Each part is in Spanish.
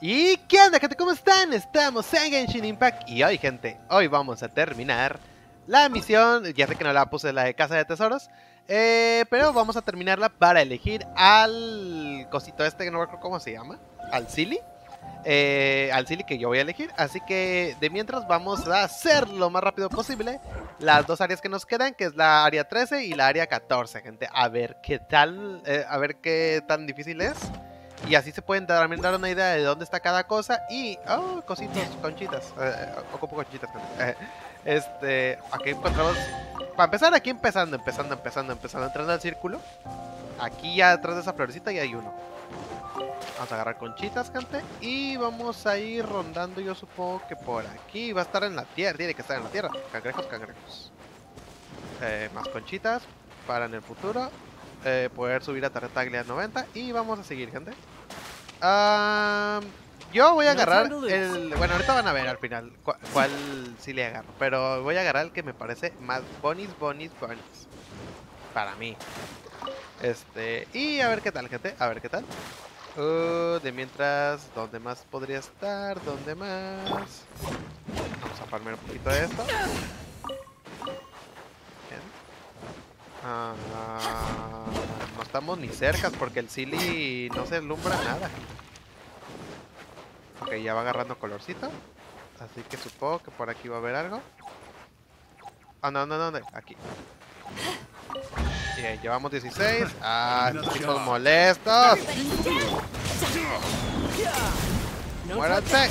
¿Y qué onda, gente? ¿Cómo están? Estamos en Genshin Impact y hoy, gente, hoy vamos a terminar la misión. Ya sé que no la puse, la de Casa de Tesoros, pero vamos a terminarla para elegir al cosito este, que no recuerdo cómo se llama, al Silly. Al Silly que yo voy a elegir. Así que de mientras vamos a hacer lo más rápido posible las dos áreas que nos quedan, que es la área 13 y la área 14, gente. A ver qué tal, a ver qué tan difícil es. Y así se pueden también dar una idea de dónde está cada cosa. Y, oh, cositos, conchitas. Ocupo conchitas. Aquí encontramos. Para empezar, aquí empezando, entrando al círculo. Aquí ya detrás de esa florecita ya hay uno. Vamos a agarrar conchitas, gente. Y vamos a ir rondando, yo supongo que por aquí. Va a estar en la tierra, tiene que estar en la tierra. Cangrejos, cangrejos. Más conchitas para en el futuro. Poder subir a Tartaglia 90. Y vamos a seguir, gente. Yo voy a agarrar el... Bueno, ahorita van a ver al final cuál sí le agarro. Pero voy a agarrar el que me parece más bonis. Para mí. Y a ver qué tal, gente. A ver qué tal. De mientras, ¿dónde más podría estar? ¿Dónde más? Vamos a farmear un poquito de esto. Bien. No estamos ni cerca porque el Silly no se alumbra nada. Ok, ya va agarrando colorcito. Así que supongo que por aquí va a haber algo. No, aquí. Bien, llevamos 16. Estos tipos molestos. ¡Muéranse!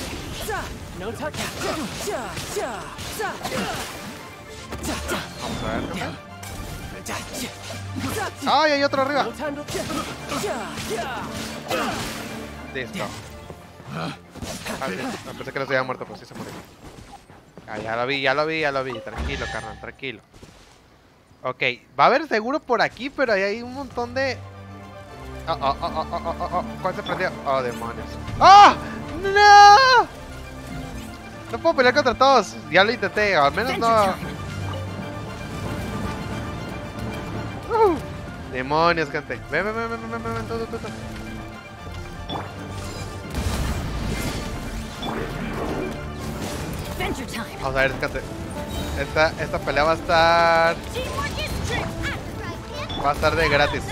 Vamos a ver, ¿no? ¡Ay, hay otro arriba! Listo. Pensé que no se había muerto, pero sí se murió. Ya lo vi. Tranquilo, carnal, tranquilo. Ok, va a haber seguro por aquí, pero ahí hay un montón de... ¿Cuál se prendió? Oh, demonios. ¡Oh! ¡No! No puedo pelear contra todos. Ya lo intenté, al menos no... Demonios, gente. Ven, tú. Vamos a ver, gente. Esta pelea va a estar... Va a estar de gratis.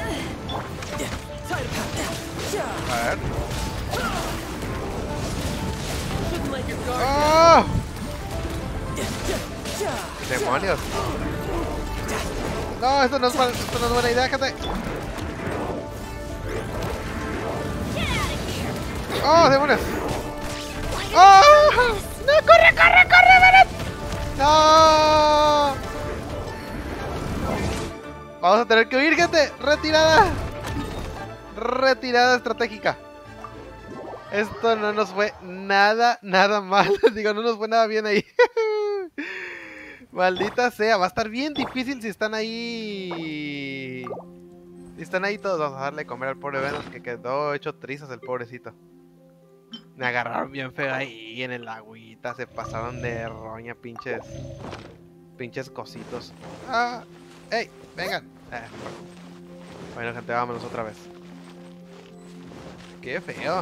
A ver. ¡Oh! ¡Demonios! No, esto no es buena idea, gente. ¡Oh, demonios! ¡Oh! ¡No, corre, Beret! ¡No! Vamos a tener que huir, gente. Retirada estratégica. Esto no nos fue nada mal. Digo, no nos fue nada bien ahí. Maldita sea, va a estar bien difícil si están ahí. Si están ahí todos. Vamos a darle de comer al pobre Venom, que quedó hecho trizas el pobrecito. Me agarraron bien feo ahí en el agüita. Se pasaron de roña, pinches cositos. ¡Ey! Vengan. Bueno, gente, vámonos otra vez. Qué feo.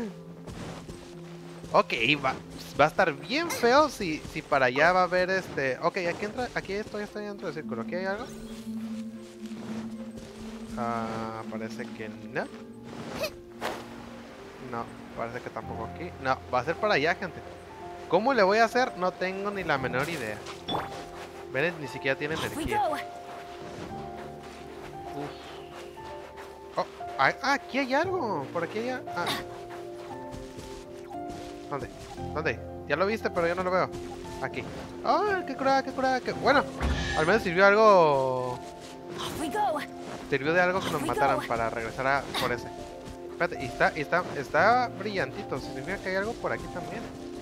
Ok, va a estar bien feo si para allá va a haber Ok, aquí estoy dentro del círculo. ¿Aquí hay algo? Parece que no. No, parece que tampoco aquí. No, va a ser para allá, gente. ¿Cómo le voy a hacer? No tengo ni la menor idea. Ven, ni siquiera tiene energía. Oh, aquí hay algo. Por aquí hay algo. ¿Dónde? Ya lo viste, pero yo no lo veo. Aquí. ¡Qué curada! Bueno, al menos sirvió algo. Sirvió de algo que nos mataran para regresar por ese. Espérate, está brillantito. Significa que hay algo por aquí también.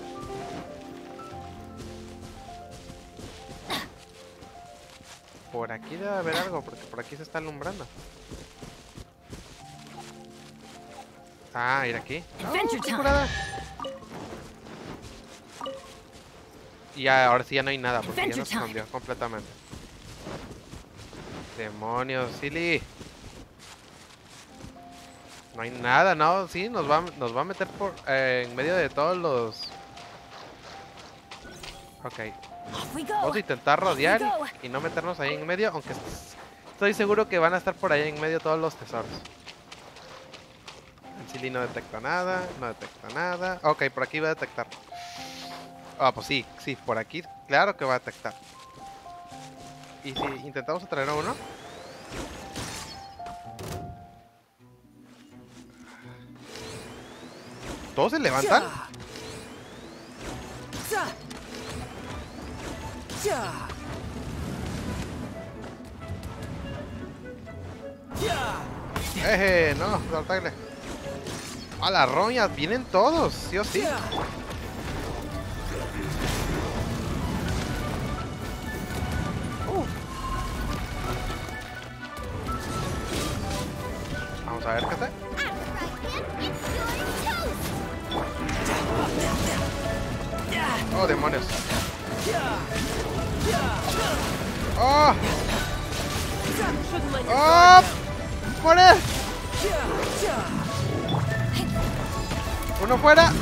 Por aquí debe haber algo, porque por aquí se está alumbrando. Ir aquí. ¡Qué curada! Y ahora sí ya no hay nada, porque ya nos cambió completamente. Demonios, Silly. No hay nada, no, sí, nos va a meter por en medio de todos los... Ok. Vamos a intentar rodear y no meternos ahí en medio, aunque estoy seguro que van a estar por ahí en medio todos los tesoros. El Silly no detecta nada, no detecta nada. Ok, por aquí va a detectar. Ah, pues sí, sí, por aquí, claro que va a detectar. ¿Y si intentamos atraer a uno? ¿Todos se levantan? No, saltarle. A las roñas, vienen todos, sí o sí. Vamos a ver qué hace. Oh, demonios. Oh. Oh. ¡Muere! Uno fuera.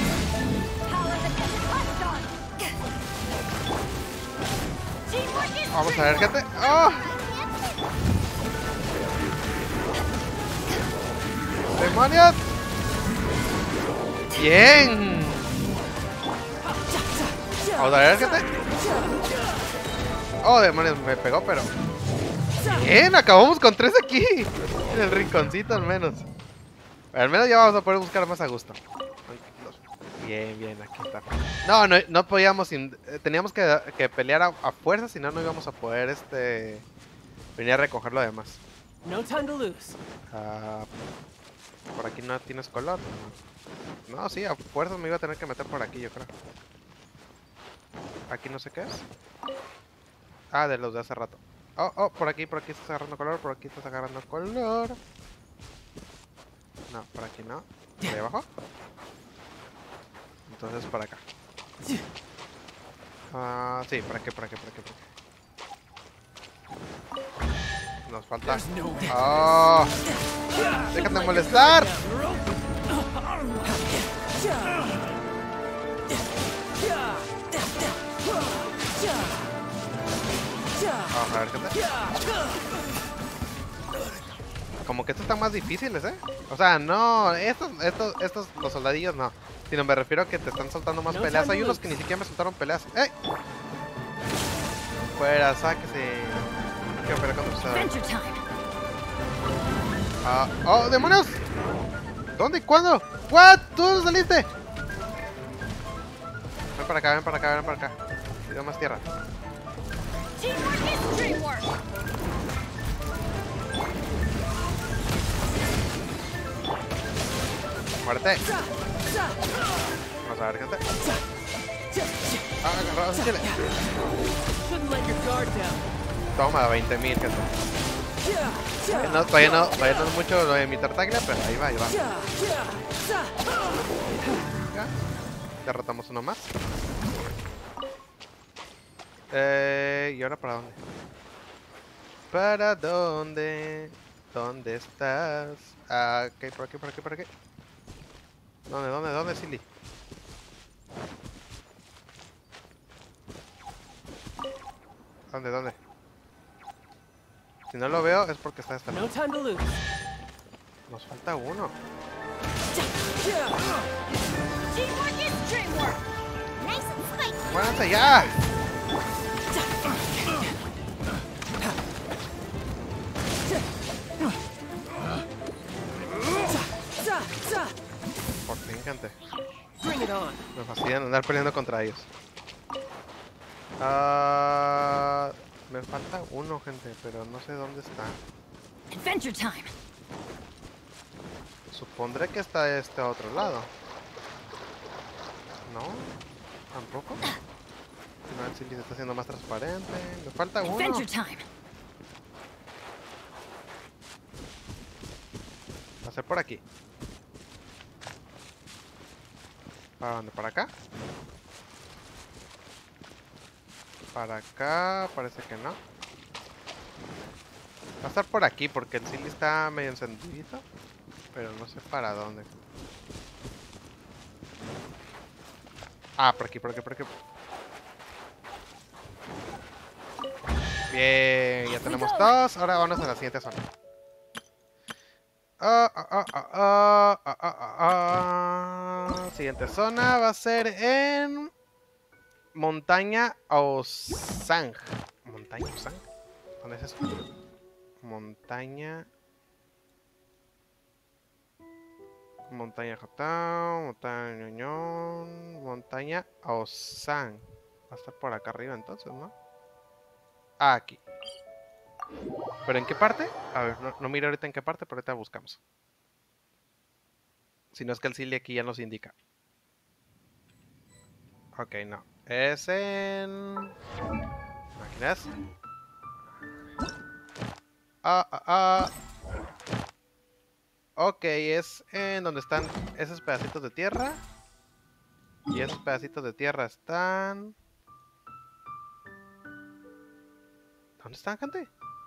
Vamos a ver qué hace. Oh. ¡Demonios! ¡Bien! Vamos a ver qué hace. Oh, demonios, me pegó, pero... Bien, acabamos con 3 aquí. En el rinconcito al menos. Al menos ya vamos a poder buscar más a gusto. Bien, bien, aquí está. No, no podíamos... teníamos que pelear a fuerza, si no, no íbamos a poder venir a recoger lo demás. Por aquí no tienes color. No, sí, a fuerza me iba a tener que meter por aquí, yo creo. Aquí no sé qué es. Ah, de los de hace rato. Oh, por aquí estás agarrando color, por aquí estás agarrando color. No, por aquí no. ¿Por ahí abajo? Entonces por acá. Sí, por aquí. Nos falta... ¡Oh! ¡Déjate de molestar! Vamos a ver qué tal. Como que estos están más difíciles, ¿eh? O sea, no, estos, los soldadillos no. Sino me refiero a que te están soltando más peleas. Hay unos que ni siquiera me soltaron peleas. ¡Ey! Fuera, sáquese. No quiero pelear con ustedes. ¡Oh, demonios! ¿Dónde y cuándo? ¿What? ¿Tú dónde saliste? Ven para acá. Tira más tierra. Muerte. Vamos a ver qué tal. Agarrado, chile. Toma, 20.000, gente. Todavía no es mucho lo de mi Tartaglia, pero ahí va. Ya. Derrotamos uno más. ¿Y ahora para dónde? ¿Para dónde? ¿Dónde estás? Ok, por aquí. ¿Dónde, Silly? ¿Dónde? Si no lo veo es porque está esta. Nos falta uno. ¡Muéranse ya! Por fin, gente. Me fastidian andar peleando contra ellos. Me falta uno, gente, pero no sé dónde está. Adventure time. Supondré que está de este otro lado. ¿No? ¿Tampoco? No, el Silly se está haciendo más transparente. Me falta uno. Adventure time. Va a ser por aquí. ¿Para dónde? ¿Para acá? Para acá, parece que no. Va a estar por aquí porque el Silly está medio encendidito. Pero no sé para dónde. Ah, por aquí, por aquí, por aquí. Bien, ya tenemos dos. Ahora vamos a la siguiente zona. Siguiente zona va a ser en Montaña Osang. ¿Montaña Osang? ¿Dónde es eso? Montaña Jotao, Montaña Ñoñón, Montaña Osang. Va a estar por acá arriba entonces, ¿no? Ah, aquí. ¿Pero en qué parte? A ver, no miro ahorita en qué parte, pero ahorita buscamos. Si no es que el Silly aquí ya nos indica. Ok, no. Es en... máquinas. Ok, es en donde están esos pedacitos de tierra. Y esos pedacitos de tierra están... ¿Dónde están, gente?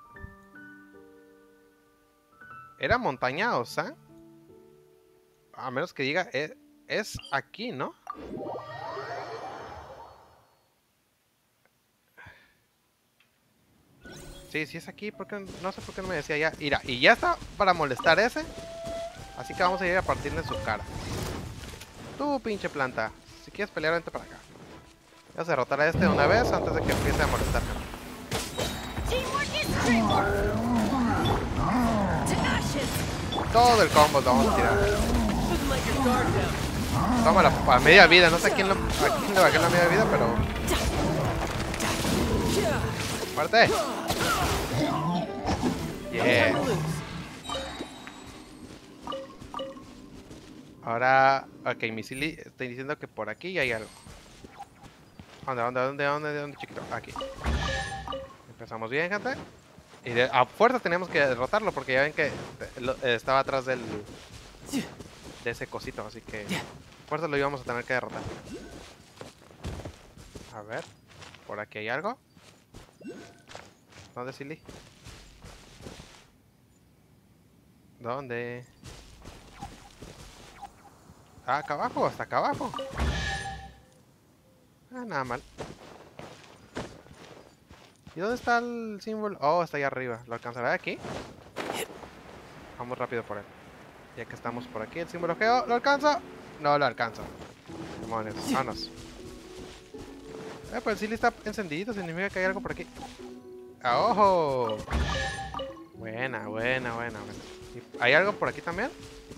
¿Era montaña o sea? A menos que diga... es aquí, ¿no? Sí, sí es aquí. Porque no sé por qué no me decía ya. Mira, y ya está para molestar ese. Así que vamos a ir a partirle su cara. Tú, pinche planta. Si quieres pelear, vente para acá. Vamos a derrotar a este de una vez antes de que empiece a molestarme. Todo el combo lo vamos a tirar. Tómala a media vida. No sé a quién le bajé la media vida, pero... ¡Muerte! Yeah. Ahora... Ok, mi Silly estoy diciendo que por aquí hay algo. ¿Dónde, chiquito? Aquí. Empezamos bien, gente. Y a fuerza tenemos que derrotarlo porque ya ven que estaba atrás de ese cosito, así que a fuerza lo íbamos a tener que derrotar. A ver, por aquí hay algo. ¿Dónde, Silly? ¿Dónde? Ah, acá abajo, hasta acá abajo. Ah, nada mal. ¿Y dónde está el símbolo? Oh, está ahí arriba. ¿Lo alcanzará aquí? Vamos rápido por él. Ya que estamos por aquí, el símbolo geo. ¿Lo alcanzo? No lo alcanzo. Demonios, vámonos. Pues el Silly está encendido. Significa que hay algo por aquí. ¡Ah, ojo! Buena. ¿Hay algo por aquí también?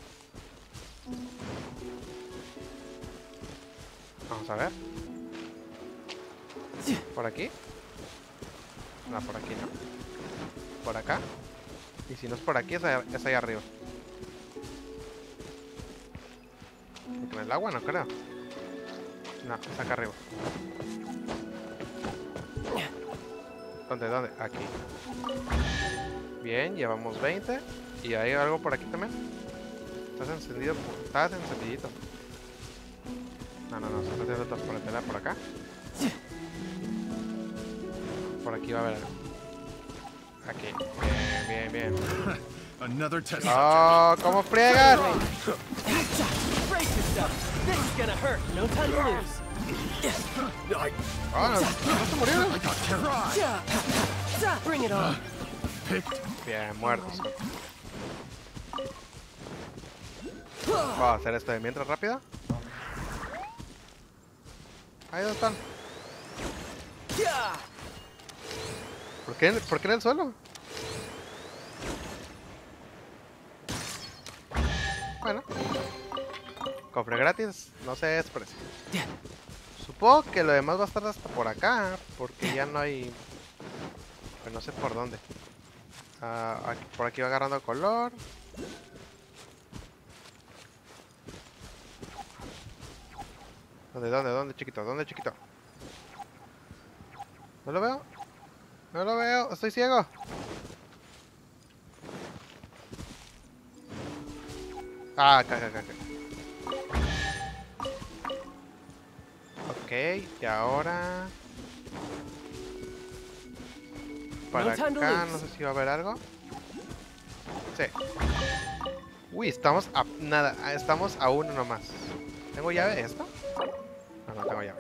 Vamos a ver. ¿Por aquí? No, por aquí no. ¿Por acá? Y si no es por aquí, es ahí arriba. Porque en el agua no creo. No, es acá arriba. ¿Dónde? Aquí. Bien, llevamos 20. ¿Y hay algo por aquí también? ¿Estás encendido? Estás encendidito. No, se está haciendo transportar por acá. Por aquí va a haber algo. Aquí. Bien. ¡Oh! ¿Cómo friegan? ¡Oh! ¿No se murieron? Bien, muertos. Vamos a hacer esto de mientras rápido. Ahí donde están. ¿Por qué en el suelo? Bueno. Cofre gratis, no se exprese. Supongo que lo demás va a estar hasta por acá, porque ya no hay... Pues no sé por dónde. Por aquí va agarrando color. ¿Dónde, chiquito? ¿Dónde, chiquito? ¿No lo veo? No lo veo, estoy ciego. Ah, acá. Ok, y ahora... Para acá, no sé si va a haber algo. Sí. Uy, estamos a nada, estamos a uno nomás. ¿Tengo llave esto? No tengo llave.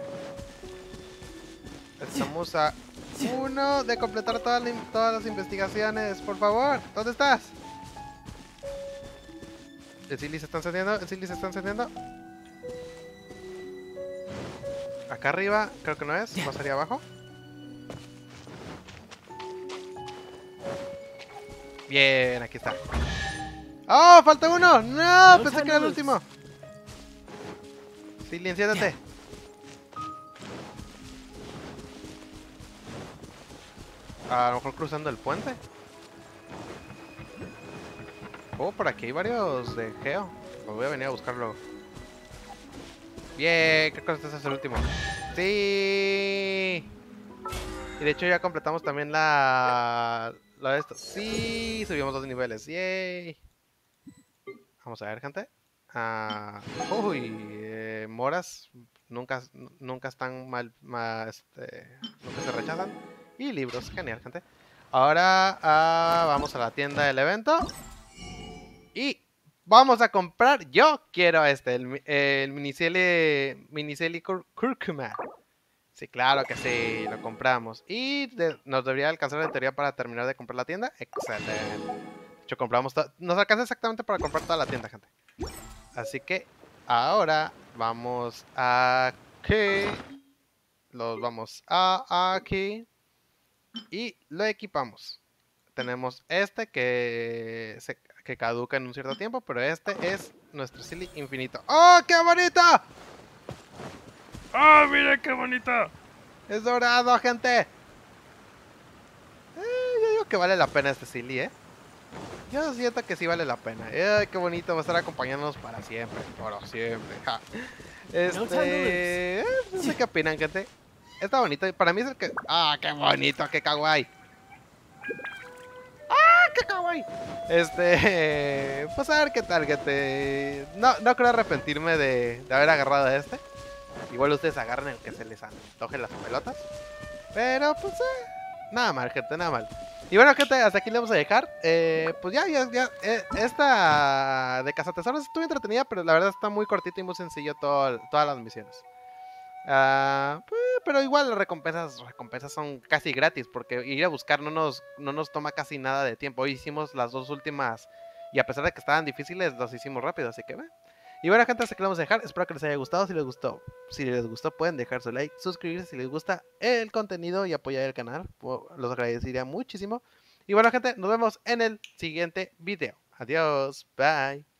Estamos a uno de completar todas las investigaciones. Por favor, ¿dónde estás? El Silly se está encendiendo, el Silly se está encendiendo. Acá arriba, creo que no es, más hacia abajo. Bien, aquí está. ¡Oh, falta uno! ¡No! Pensé que era el último. Silly, enciéndete. A lo mejor cruzando el puente. Oh, por aquí hay varios de Geo. Me voy a venir a buscarlo. Bien, creo que este es el último. Sí. Y de hecho ya completamos también la de esto. Sí, subimos 2 niveles. Yay. Vamos a ver, gente. Uy, moras nunca están nunca se rechazan. Y libros, genial, gente. Ahora vamos a la tienda del evento. Y vamos a comprar. Yo quiero el Miniceli Curcuma. Sí, claro que sí, lo compramos. Y nos debería alcanzar en teoría para terminar de comprar la tienda. Excelente. De hecho, compramos nos alcanza exactamente para comprar toda la tienda, gente. Así que ahora vamos aquí. Los vamos aquí. Y lo equipamos. Tenemos este que caduca en un cierto tiempo, pero este es nuestro Silly infinito. ¡Oh, qué bonito! ¡Oh, mira qué bonito! Es dorado, gente. Yo digo que vale la pena este Silly, ¿eh? Yo siento que sí vale la pena. Qué bonito, va a estar acompañándonos para siempre. Por siempre. Ja. No sé qué opinan, gente. Está bonito. Para mí es el que... ¡Ah, qué bonito! ¡Qué kawaii! ¡Qué kawaii! Pues a ver qué tal, gente. No creo arrepentirme de haber agarrado a este. Igual ustedes agarran el que se les antoje las pelotas. Pero pues nada mal, gente, nada mal. Y bueno, gente, hasta aquí le vamos a dejar. Pues ya. Esta de Cazatesoros estuvo entretenida, pero la verdad está muy cortito y muy sencillo todas las misiones. Pero igual las recompensas son casi gratis, porque ir a buscar no nos toma casi nada de tiempo. Hoy hicimos las 2 últimas y a pesar de que estaban difíciles, los hicimos rápido, así que y bueno, gente, hasta aquí le vamos a dejar. Espero que les haya gustado. Si les gustó, pueden dejar su like, suscribirse si les gusta el contenido y apoyar el canal. Los agradecería muchísimo. Y bueno, gente, nos vemos en el siguiente video. Adiós, bye.